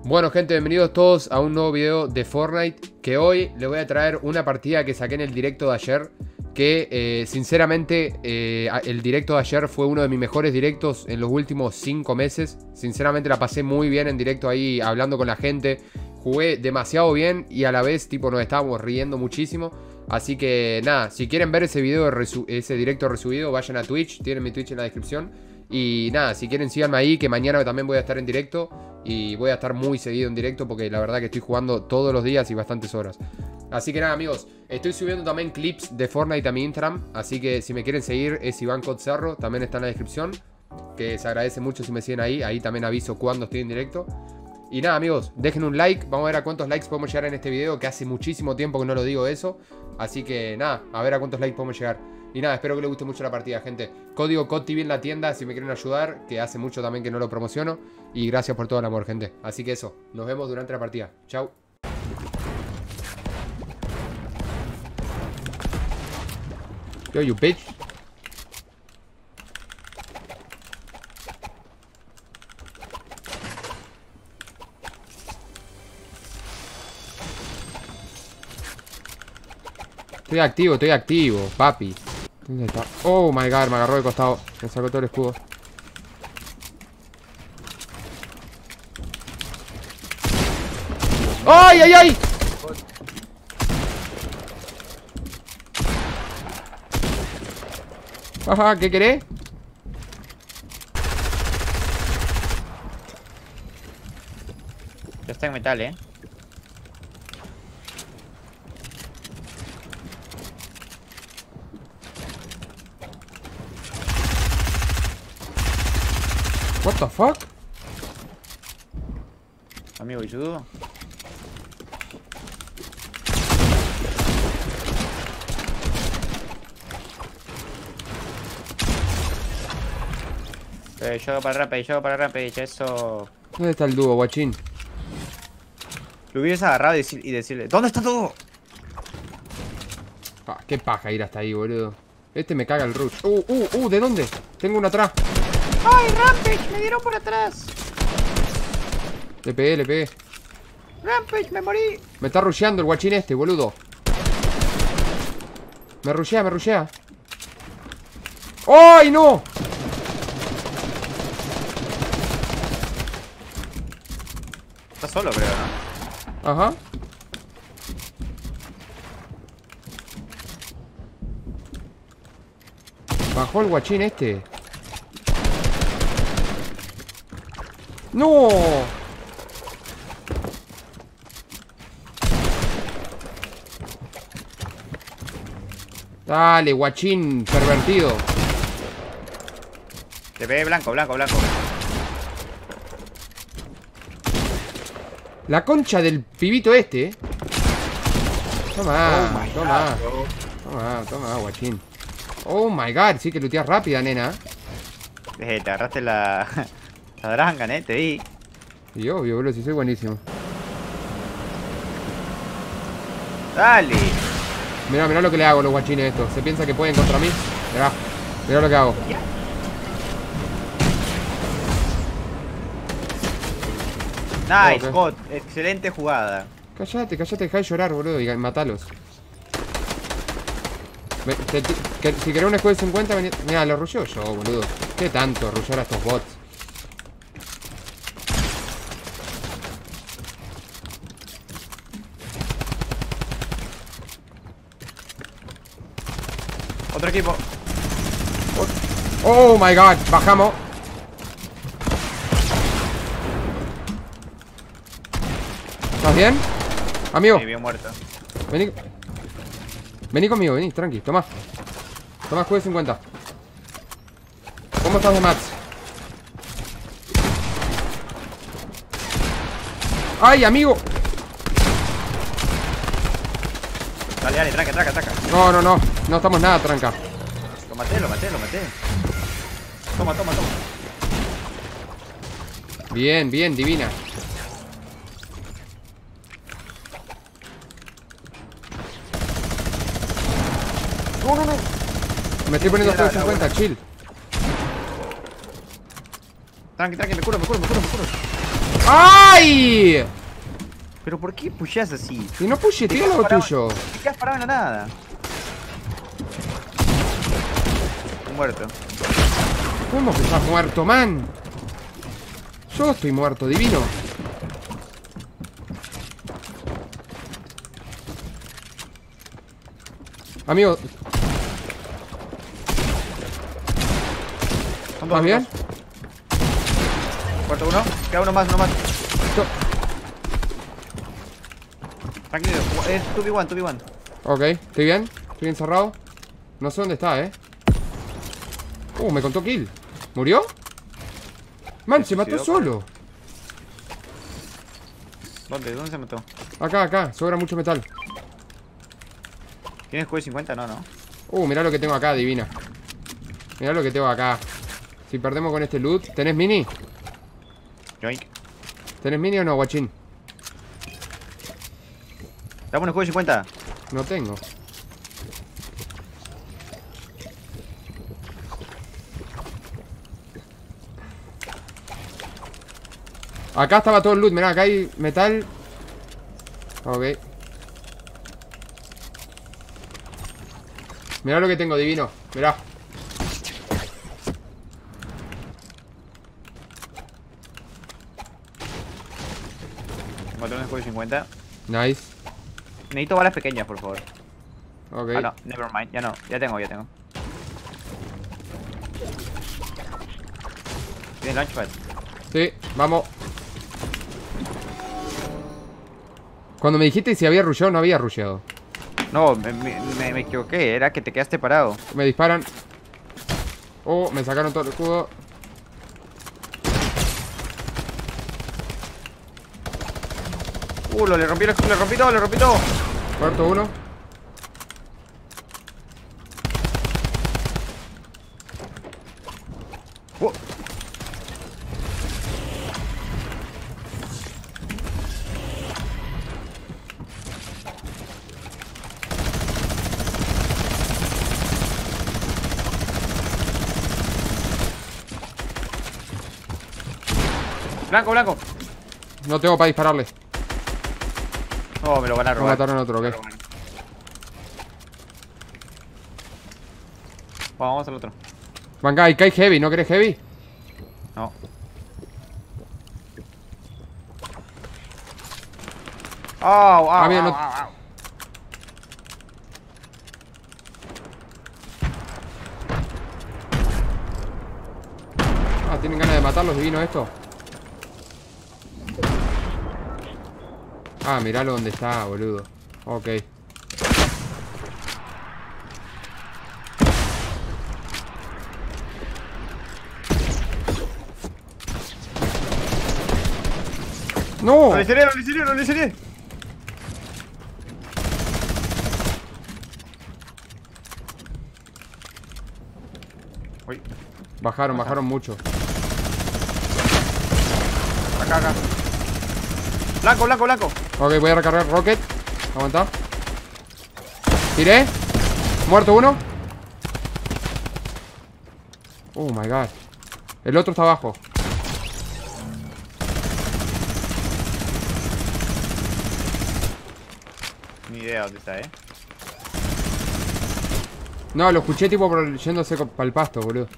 Bueno gente, bienvenidos todos a un nuevo video de Fortnite. Que hoy les voy a traer una partida que saqué en el directo de ayer. Que sinceramente el directo de ayer fue uno de mis mejores directos en los últimos 5 meses. Sinceramente la pasé muy bien en directo ahí hablando con la gente. Jugué demasiado bien y a la vez tipo nos estábamos riendo muchísimo. Así que nada, si quieren ver ese video, ese directo resubido, vayan a Twitch. Tienen mi Twitch en la descripción. Y nada, si quieren síganme ahí, que mañana también voy a estar en directo. Y voy a estar muy seguido en directo porque la verdad que estoy jugando todos los días y bastantes horas. Así que nada amigos, estoy subiendo también clips de Fortnite a mi Instagram. Así que si me quieren seguir es Iván Cotzarro, también está en la descripción. Que se agradece mucho si me siguen ahí, ahí también aviso cuando estoy en directo. Y nada amigos, dejen un like, vamos a ver a cuántos likes podemos llegar en este video. Que hace muchísimo tiempo que no lo digo eso. Así que nada, a ver a cuántos likes podemos llegar. Y nada, espero que les guste mucho la partida, gente. Código CODTV en la tienda si me quieren ayudar, que hace mucho también que no lo promociono. Y gracias por todo el amor, gente. Así que eso, nos vemos durante la partida. Chau. Yo, you bitch. Estoy activo, papi. ¿Dónde está? Oh my god, me agarró de costado. Me sacó todo el escudo. ¡Ay, ay, ay! Ajá, ¿qué querés? Ya está en metal, What the fuck? Amigo, ¿y su? Yo para Rampage, eso. ¿Dónde está el dúo, guachín? Lo hubieras agarrado y decirle, ¿dónde está todo? Ah, qué paja ir hasta ahí, boludo. Este me caga el rush. ¿De dónde? Tengo uno atrás. ¡Ay, Rampage! Me dieron por atrás. Le pegué. Rampage, me morí. Me está rusheando el guachín este, boludo. Me rushea. ¡Ay, no! Está solo, creo, ¿no? Ajá. Bajó el guachín este. ¡No! Dale, guachín pervertido. Te pegué blanco. La concha del pibito este. Toma, toma, guachín. Oh my god, sí que looteas rápida, nena. Te agarraste la Dragon, te vi. Y obvio, boludo, si soy buenísimo. Dale. Mirá lo que le hago a los guachines estos. Se piensa que pueden contra mí. Mirá lo que hago. Nice, Ok. bot. Excelente jugada. Cállate, deja de llorar, boludo, y matalos. Si querés un escudo de 50, mirá, lo rusheo yo, boludo. ¿Qué tanto rushear a estos bots? Otro equipo. Oh my god, bajamos. ¿Estás bien? Amigo, Sí, bien muerto. vení conmigo, vení, tranqui, toma escudo de 50. ¿Cómo estás de mats? ¡Ay, amigo! Dale, traca. No estamos nada, tranca. Lo maté. Toma. Bien, divina. No. Me estoy poniendo escudo de 50, chill. Tranqui, me curo. ¡Ay! ¿Pero por qué pusheas así? Y no push, tira lo tuyo. Te quedas parado en la nada. Muerto. ¿Cómo que estás muerto, man? Yo estoy muerto, divino. Amigo. ¿Estás bien? Muerto uno. Queda uno más, uno más. Tranquilo. Es 2v1, 2v1. Ok, ¿estoy bien? ¿Estoy encerrado? No sé dónde está, me contó kill. ¿Murió? Man, se mató solo. ¿Dónde? ¿Dónde se mató? Acá, sobra mucho metal. ¿Tienes escudo de 50? No, no. Mirá lo que tengo acá, divina. Mirá lo que tengo acá. Si perdemos con este loot. ¿Tenés mini? Yoink. ¿Tenés mini o no, guachín? Dame un escudo de 50. No tengo. Acá estaba todo el loot, mirá, acá hay metal. Ok. Mirá lo que tengo, divino. Mirá. Encontré un escudo de 50. Nice. Necesito balas pequeñas, por favor. Ok. Ah, no, never mind. Ya no. Ya tengo, ya tengo. ¿Tienes launchpad? Sí, vamos. Cuando me dijiste si había rusheado, no había rusheado. No, me equivoqué. Era que te quedaste parado. Me disparan. Me sacaron todo el escudo. Le rompí todo, le rompí todo. Muerto uno. Blanco, blanco. No tengo para dispararle. No, me lo van a Me robar. mataron otro, ok. Vamos al otro. Venga, y cae heavy, ¿no querés heavy? No. Bien, no- tienen ganas de matarlos, divino esto. Miralo donde está, boludo. Ok. ¡No! ¡Lo liceré, lo liceré, lo liceré! Uy, Bajaron mucho. acá. Blanco, blanco, blanco. Ok, voy a recargar rocket. Aguanta. Tiré. Muerto uno. Oh my god. El otro está abajo. Ni idea dónde está, No, lo escuché tipo yéndose para el pasto, boludo.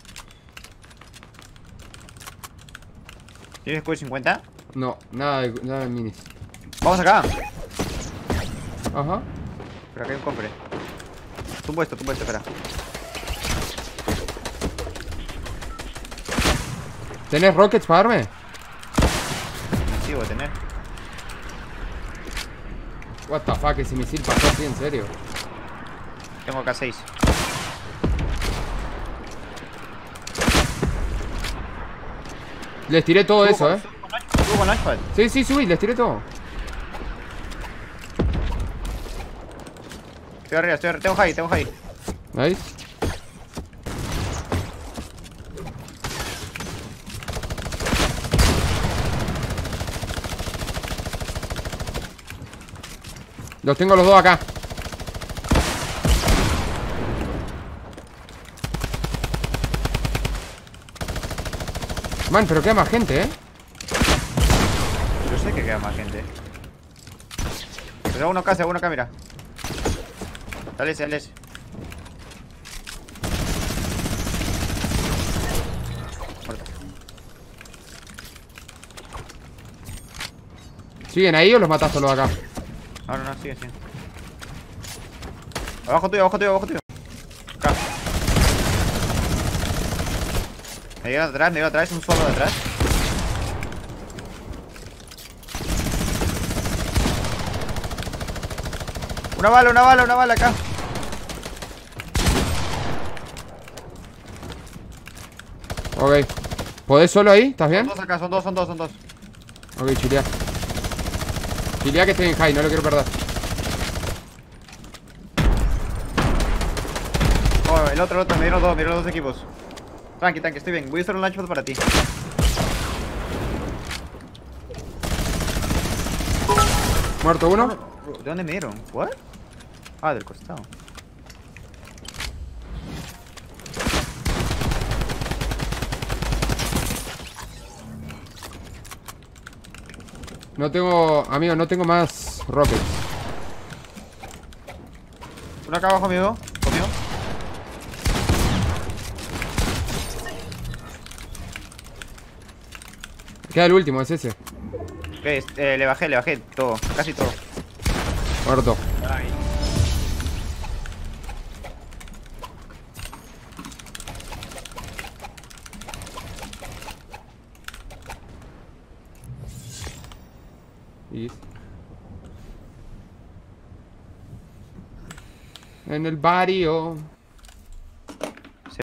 ¿Tienes escudo de 50? No, nada de minis. Vamos acá. Ajá. Pero acá hay un cofre. Tumbo esto, espera. ¿Tenés rockets para darme? Sí, voy a tener. What the fuck, ese misil pasó así, en serio. Tengo acá 6. Les tiré todo eso, ¿Subo con launchpad? Sí, subí, les tiré todo. Estoy arriba, tengo high. Nice. Los tengo los dos acá. Man, pero queda más gente, sé que queda más gente. Pues uno acá, mira. Dale ese, dale ese. Muerto. ¿Siguen ahí o los matas solo acá? No, sigue. Abajo tuyo. Acá. Me dieron atrás, un solo de atrás. Una bala acá. Ok. ¿Podés solo ahí? ¿Estás bien? Son dos acá, son dos. Ok, chilea. Chilea que estoy en high, no lo quiero perder. Oh, el otro, me dieron los dos equipos. Tranqui, estoy bien. Voy a usar un launchpad para ti. Muerto uno. ¿De dónde me dieron? ¿What? Ah, del costado. No tengo, amigo, no tengo más rockets. Uno acá abajo, amigo. Conmigo. Queda el último, es ese. Ok, le bajé todo, casi todo. Muerto. Ay. Y... en el barrio.